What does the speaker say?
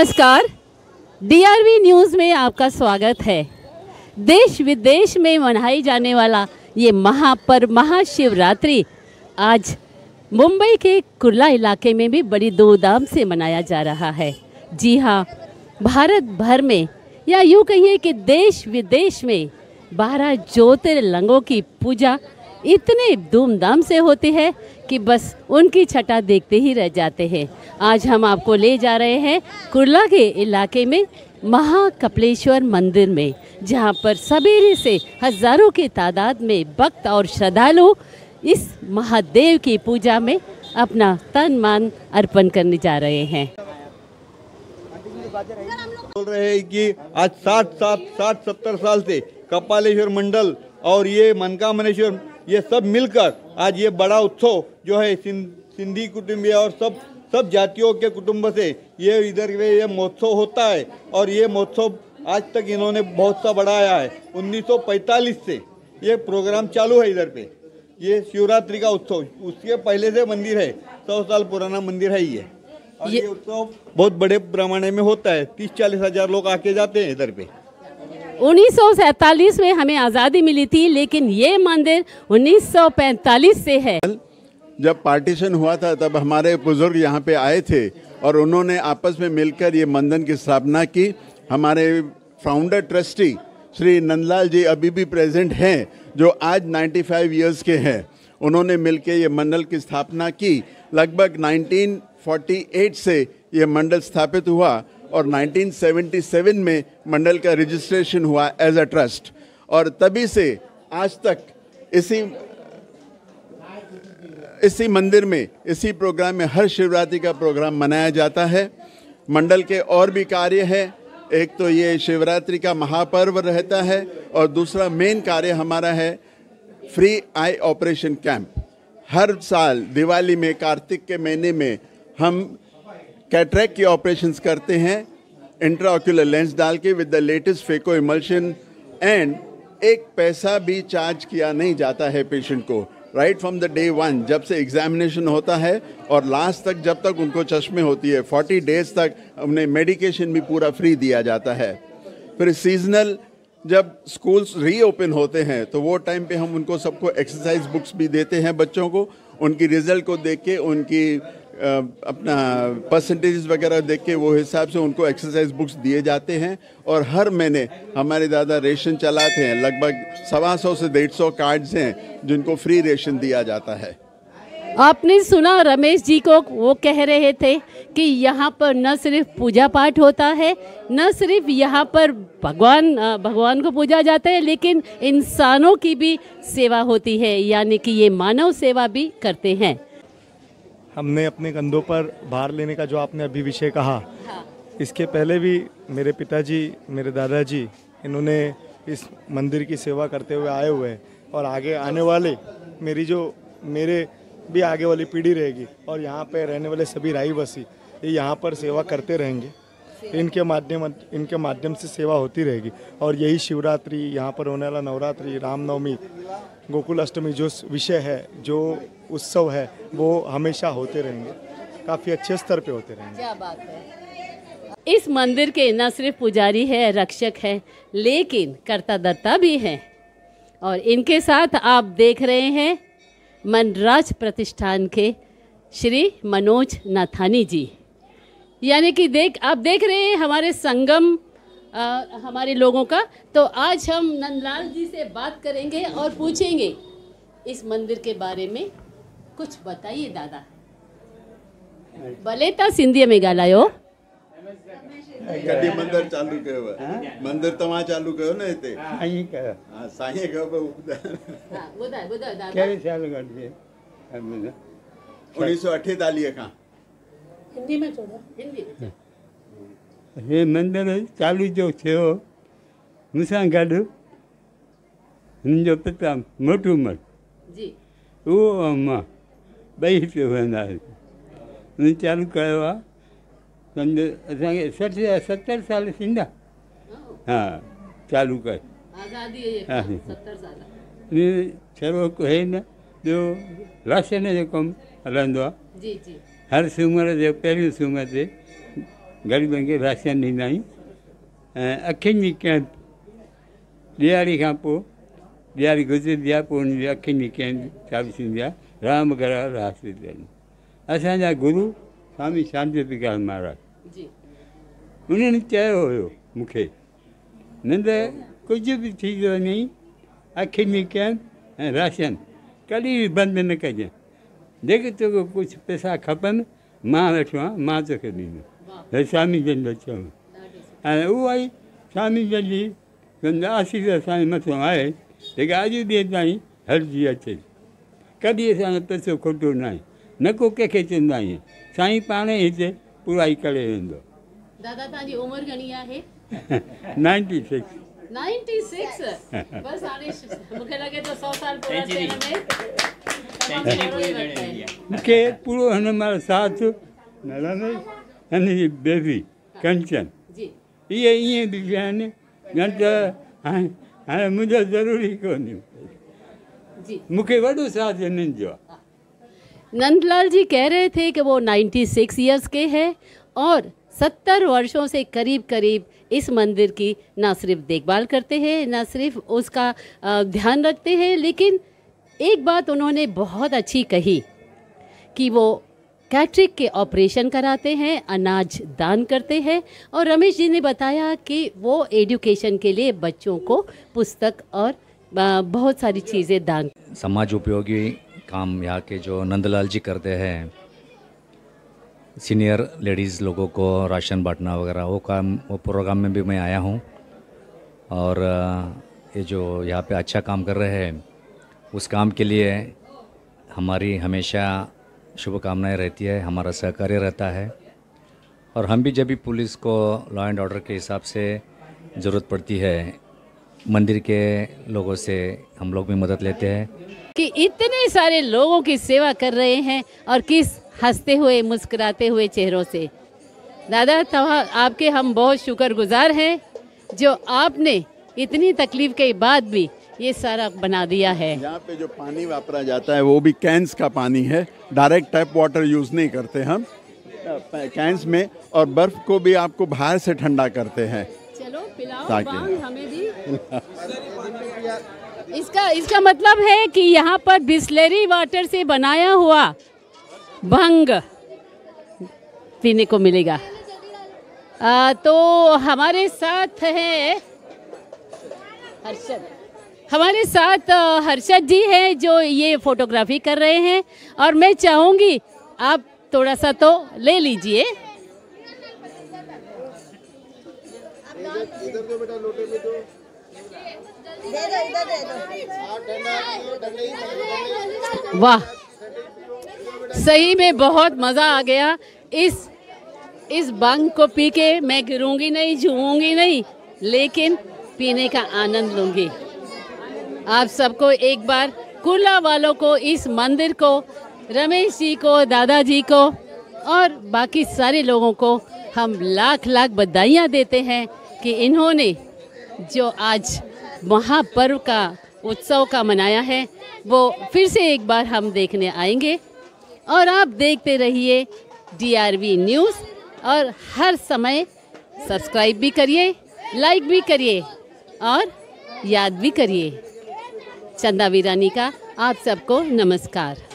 नमस्कार, DRV news में आपका स्वागत है। देश विदेश में मनाई जाने वाला ये महापर्व महाशिवरात्रि आज मुंबई के कुर्ला इलाके में भी बड़ी धूमधाम से मनाया जा रहा है। जी हाँ, भारत भर में या यूँ कहिए कि देश विदेश में 12 ज्योतिर्लिंगों की पूजा इतने धूमधाम से होती है कि बस उनकी छटा देखते ही रह जाते हैं। आज हम आपको ले जा रहे हैं कुर्ला के इलाके में महाकपिलेश्वर मंदिर में, जहां पर सवेरे से हजारों की तादाद में भक्त और श्रद्धालु इस महादेव की पूजा में अपना तन मन अर्पण करने जा रहे हैं। बोल रहे हैं कि आज 60-70 साल से कपालेश्वर मंडल और ये मनकामनेश्वर ये सब मिलकर आज ये बड़ा उत्सव जो है सिंधी कुटुंबीय और सब जातियों के कुटुंब से ये इधर ये महोत्सव होता है। और ये महोत्सव आज तक इन्होंने बहुत सा बढ़ाया है। 1945 से ये प्रोग्राम चालू है इधर पे। ये शिवरात्रि का उत्सव उसके पहले से मंदिर है, 100 साल पुराना मंदिर है ये। और ये उत्सव बहुत बड़े पैमाने में होता है, 30-40 हज़ार लोग आके जाते हैं इधर पे। 1947 में हमें आज़ादी मिली थी, लेकिन ये मंदिर 1945 से है। जब पार्टीशन हुआ था तब हमारे बुजुर्ग यहाँ पे आए थे और उन्होंने आपस में मिलकर ये मंदिर की स्थापना की। हमारे फाउंडर ट्रस्टी श्री नंदलाल जी अभी भी प्रेजेंट हैं, जो आज 95 इयर्स के हैं। उन्होंने मिलकर ये मंडल की स्थापना की। लगभग 1948 से ये मंडल स्थापित हुआ और 1977 में मंडल का रजिस्ट्रेशन हुआ एज अ ट्रस्ट। और तभी से आज तक इसी मंदिर में इसी प्रोग्राम में हर शिवरात्रि का प्रोग्राम मनाया जाता है। मंडल के और भी कार्य हैं। एक तो ये शिवरात्रि का महापर्व रहता है और दूसरा मेन कार्य हमारा है फ्री आई ऑपरेशन कैंप। हर साल दिवाली में, कार्तिक के महीने में हम कैटरेक्ट की ऑपरेशंस करते हैं, इंट्राऑक्यूलर लेंस डाल के with the latest phaco emulsion. And एक पैसा भी चार्ज किया नहीं जाता है पेशेंट को, राइट फ्रॉम द डे 1 जब से एग्जामिनेशन होता है और लास्ट तक जब तक उनको चश्मे होती है 40 डेज तक उन्हें मेडिकेशन भी पूरा फ्री दिया जाता है। फिर सीजनल जब स्कूल्स रीओपन होते हैं तो वो टाइम पे हम उनको सबको एक्सरसाइज बुक्स भी देते हैं। बच्चों को उनकी रिजल्ट को देख के, उनकी अपना परसेंटेज वगैरह देख के वो हिसाब से उनको एक्सरसाइज बुक्स दिए जाते हैं। और हर महीने हमारे दादा रेशन चलाते हैं। लगभग 125 से 150 कार्ड्स हैं जिनको फ्री रेशन दिया जाता है। आपने सुना रमेश जी को, वो कह रहे थे कि यहाँ पर न सिर्फ पूजा पाठ होता है, न सिर्फ यहाँ पर भगवान को पूजा जाता है, लेकिन इंसानों की भी सेवा होती है, यानी कि ये मानव सेवा भी करते हैं। हमने अपने कंधों पर भार लेने का जो आपने अभी विषय कहा, इसके पहले भी मेरे पिताजी, मेरे दादाजी, इन्होंने इस मंदिर की सेवा करते हुए आए हुए हैं और आगे आने वाले मेरे भी आगे वाली पीढ़ी रहेगी और यहाँ पे रहने वाले सभी राहीवासी ये यहाँ पर सेवा करते रहेंगे। इनके माध्यम से सेवा होती रहेगी। और यही शिवरात्रि, यहाँ पर होने वाला नवरात्रि, रामनवमी, गोकुल अष्टमी जो विषय है, जो उत्सव है, वो हमेशा होते रहेंगे, काफ़ी अच्छे स्तर पे होते रहेंगे। क्या बात है। इस मंदिर के न सिर्फ पुजारी है, रक्षक है, लेकिन कर्ता धर्ता भी हैं। और इनके साथ आप देख रहे हैं मनराज प्रतिष्ठान के श्री मनोज नाथानी जी, यानी कि आप देख रहे हैं हमारे संगम हमारे लोगों का। तो आज हम नंदलाल जी से बात करेंगे और पूछेंगे इस मंदिर के बारे में। कुछ बताइए दादा। भले तो सिंधी में ॻाल्हायो। कॾहिं मंदिर चालू कयो आहे? मंदिर तव्हां चालू कयो न हिते? साईं कयो। हा, साईं कयो पियो। ॿुधायो दादा। कहिड़े साल गॾिजे? 1948 खां। हिंदी में चलो। हिंदी में। हे मंदिर चालू जो थियो मूंसां गॾु हिन जो पिता मोटू उमर जी, उहो मां ॿई हिते वेंदासीं। हुन चालू कयो आहे। असांखे 60-70 साल थींदा। हा, चालू कयो। आज़ादी है 70 साल। छड़ो हे न, ॿियो राशन जो कमु हलंदो आहे। जी जी। हर सूमर जो पहिरियों सूमर ते ग़रीबनि खे राशन ॾींदा आहियूं। ऐं अखियुनि जी कैंप ॾियारी खां पोइ, ॾियारी गुज़रंदी आहे, पोइ उन जी अखियुनि जी कैंप चालू थींदी आहे। रामगढ़ हॉस्पिटल असांजा गुरू स्वामी शांति प्रकाश महाराज जी उन्हनि चयो हुयो मूंखे, निंड कुझु बि थी वञे, अखियुनि जी कैंप ऐं राशन कॾहिं बि बंदि न कजांइ। जेके तोखे कुझु पैसा खपनि मां वेठो आहियां, मां तोखे ॾींदुमि। हे स्वामी जन जो चवणु। ऐं उहा ई स्वामी जन जी आशीष असांजे मथां आहे, जेका अॼु ॾींहं ताईं हलिजी अचे। कॾहिं असांजो पैसो खोटो न आहे, न को कंहिंखे चवंदा आहियूं। साईं पाण ई हिते पूराई करे वेंदो। दादा तव्हांजी उमिरि घणी आहे? 96। 96 बस हाणे मूंखे लॻे थो 100 साल पूरा थियण में मूंखे पूरो हिन महिल साथ मिलंदो। हिन जी बेबी कंचन जी इहे ईअं बि पिया आहिनि, न त हाणे मुंहिंजो ज़रूरी कोन्हे। जी मुझे वॾो साथ हिननि जो आहे। नंदलाल जी कह रहे थे कि वो 96 इयर्स के हैं और 70 वर्षों से करीब करीब इस मंदिर की ना सिर्फ देखभाल करते हैं, ना सिर्फ उसका ध्यान रखते हैं, लेकिन एक बात उन्होंने बहुत अच्छी कही कि वो कैटरेक्ट के ऑपरेशन कराते हैं, अनाज दान करते हैं। और रमेश जी ने बताया कि वो एजुकेशन के लिए बच्चों को पुस्तक और बहुत सारी चीज़ें दान। समाज उपयोगी काम यहाँ के जो नंदलाल जी करते हैं, सीनियर लेडीज़ लोगों को राशन बांटना वगैरह, वो प्रोग्राम में भी मैं आया हूँ। और ये जो यहाँ पे अच्छा काम कर रहे हैं, उस काम के लिए हमारी हमेशा शुभकामनाएं रहती है, हमारा सहकार्य रहता है। और हम भी जब भी पुलिस को लॉ एंड ऑर्डर के हिसाब से ज़रूरत पड़ती है, मंदिर के लोगों से हम लोग भी मदद लेते हैं। कि इतने सारे लोगों की सेवा कर रहे हैं और किस हंसते हुए मुस्कुराते हुए चेहरों से। दादा आपके हम बहुत शुक्रगुजार हैं जो आपने इतनी तकलीफ के बाद भी ये सारा बना दिया है। यहाँ पे जो पानी वापरा जाता है वो भी कैंस का पानी है, डायरेक्ट टैप वाटर यूज़ नहीं करते हम कैंस में। और बर्फ़ को भी आपको बाहर से ठंडा करते हैं। चलो पिलाओ ताकि बांग हमें भी। इसका मतलब है कि यहाँ पर बिस्लेरी वाटर से बनाया हुआ भंग पीने को मिलेगा। तो हमारे साथ है हर्षद, हमारे साथ हर्षद जी हैं जो ये फोटोग्राफी कर रहे हैं। और मैं चाहूँगी आप थोड़ा सा तो ले लीजिए। वाह, सही में बहुत मज़ा आ गया। इस बांग को पी के मैं गिरूंगी नहीं, झूमूंगी नहीं, लेकिन पीने का आनंद लूंगी। आप सबको एक बार, कुर्ला वालों को, इस मंदिर को, रमेश जी को, दादाजी को और बाकी सारे लोगों को हम लाख लाख बधाइयाँ देते हैं कि इन्होंने जो आज महापर्व का उत्सव का मनाया है, वो फिर से एक बार हम देखने आएंगे। और आप देखते रहिए DRV न्यूज़ और हर समय सब्सक्राइब भी करिए, लाइक भी करिए और याद भी करिए। चंदा वीरानी का आप सबको नमस्कार।